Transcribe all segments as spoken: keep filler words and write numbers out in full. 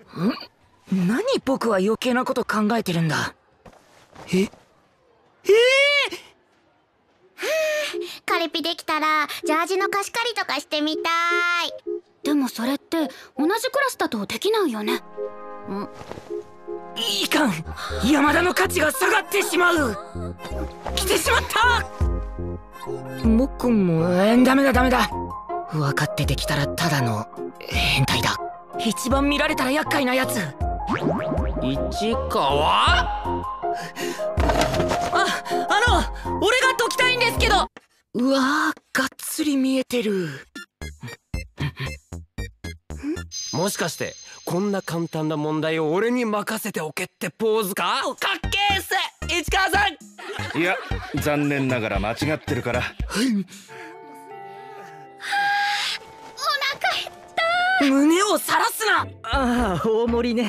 何僕は余計なこと考えてるんだ。ええー、 カレピできたらジャージの貸し借りとかしてみたい。 でもそれって同じクラスだとできないよね。 んいかん、山田の価値が下がってしまう。来てしまった。僕もえーダメだダメだ。分かってできたらただの変態だ。一番見られたら厄介なやつ。 市川？ あ、あの俺が解きたいんですけど。うわー、がっつり見えてる。 もしかしてこんな簡単な問題を俺に任せておけってポーズか？ かっけーっす市川さん。 いや、残念ながら間違ってるから。 胸をさらすな。 ああ、大盛りね。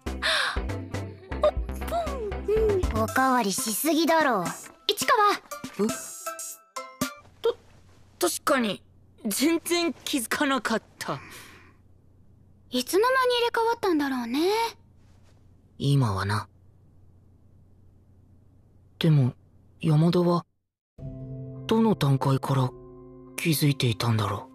おかわりしすぎだろ。 市川。 と確かに全然気づかなかった。 いつの間に入れ替わったんだろうね。 今はな。でも山田はどの段階から気づいていたんだろう。